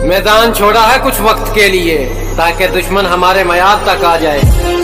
मैदान छोड़ा है कुछ वक्त के लिए ताकि दुश्मन हमारे मयाद तक आ जाए।